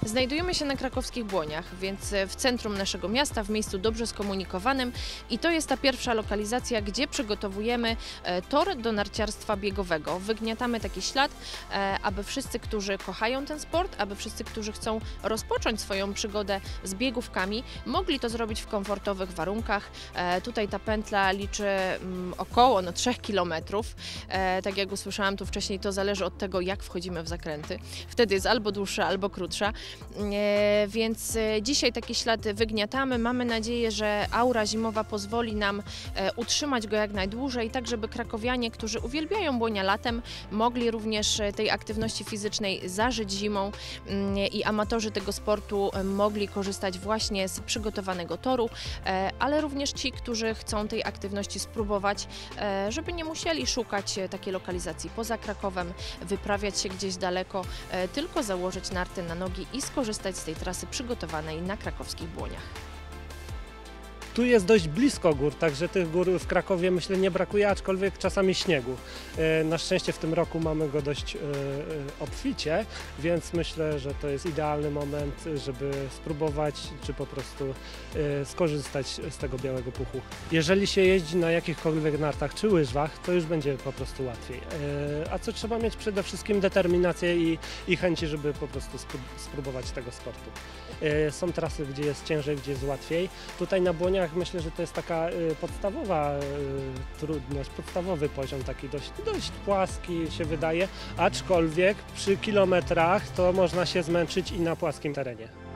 Znajdujemy się na krakowskich Błoniach, więc w centrum naszego miasta, w miejscu dobrze skomunikowanym i to jest ta pierwsza lokalizacja, gdzie przygotowujemy tor do narciarstwa biegowego. Wygniatamy taki ślad, aby wszyscy, którzy kochają ten sport, aby wszyscy, którzy chcą rozpocząć swoją przygodę z biegówkami, mogli to zrobić w komfortowych warunkach. Tutaj ta pętla liczy około 3 km. Tak jak usłyszałam tu wcześniej, to zależy od tego, jak wchodzimy w zakręty. Wtedy jest albo dłuższa, albo krótsza. Więc dzisiaj taki ślad wygniatamy. Mamy nadzieję, że aura zimowa pozwoli nam utrzymać go jak najdłużej, tak żeby krakowianie, którzy uwielbiają Błonia latem, mogli również tej aktywności fizycznej zażyć zimą i amatorzy tego sportu mogli korzystać właśnie z przygotowanego toru, ale również ci, którzy chcą tej aktywności spróbować, żeby nie musieli szukać takiej lokalizacji poza Krakowem, wyprawiać się gdzieś daleko, tylko założyć narty na nogi i skorzystać z tej trasy przygotowanej na krakowskich Błoniach. Tu jest dość blisko gór, także tych gór w Krakowie myślę nie brakuje, aczkolwiek czasami śniegu. Na szczęście w tym roku mamy go dość obficie, więc myślę, że to jest idealny moment, żeby spróbować, czy po prostu skorzystać z tego białego puchu. Jeżeli się jeździ na jakichkolwiek nartach czy łyżwach, to już będzie po prostu łatwiej. A co trzeba mieć? Przede wszystkim determinację i chęci, żeby po prostu spróbować tego sportu. Są trasy, gdzie jest ciężej, gdzie jest łatwiej. Tutaj na Błoniach myślę, że to jest taka podstawowa trudność, podstawowy poziom, taki dość płaski się wydaje, aczkolwiek przy kilometrach to można się zmęczyć i na płaskim terenie.